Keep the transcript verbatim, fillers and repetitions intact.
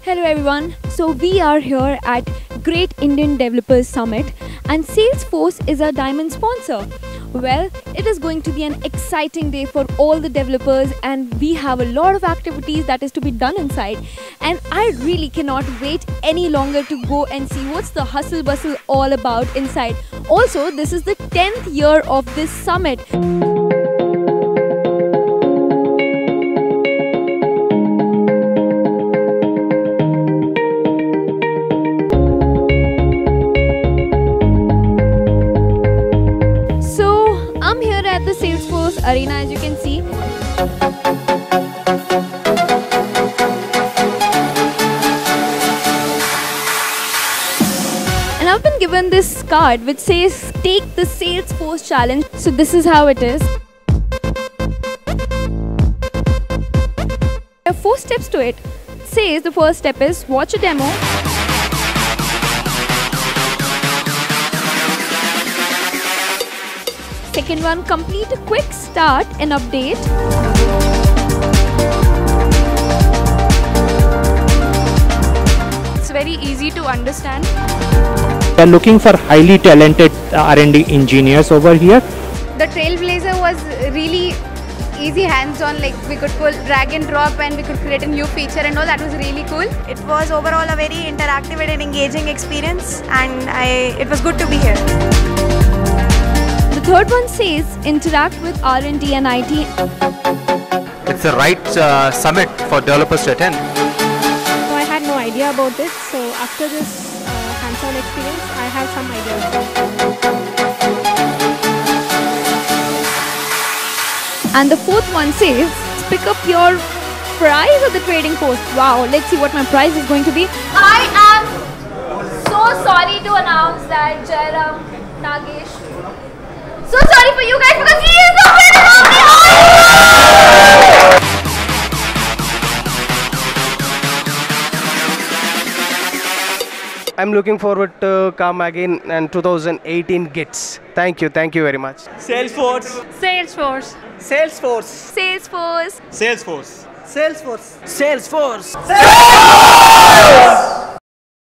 Hello everyone, so we are here at Great Indian Developers Summit and Salesforce is our diamond sponsor. Well, it is going to be an exciting day for all the developers and we have a lot of activities that is to be done inside, and I really cannot wait any longer to go and see what's the hustle bustle all about inside. Also, this is the tenth year of this summit. I'm here at the Salesforce Arena, as you can see. And I've been given this card which says take the Salesforce challenge. So this is how it is. There are four steps to it. It says the first step is watch a demo. Second one, complete a quick start and update. It's very easy to understand. We are looking for highly talented R and D engineers over here. The Trailblazer was really easy hands-on, like we could pull drag and drop and we could create a new feature and all. That was really cool. It was overall a very interactive and engaging experience, and I, it was good to be here. The third one says interact with R and D and I T. It's the right uh, summit for developers to attend. So I had no idea about this, so after this uh, hands-on experience I have some ideas. And the fourth one says pick up your prize at the trading post. Wow, let's see what my prize is going to be. I am so sorry to announce that Jairam Nagesh, so sorry for you guys because he is the winner of the all. I'm looking forward to come again in two thousand eighteen GITS. Thank you, thank you very much. Salesforce. Salesforce. Salesforce. Salesforce. Salesforce. Salesforce. Salesforce. Salesforce.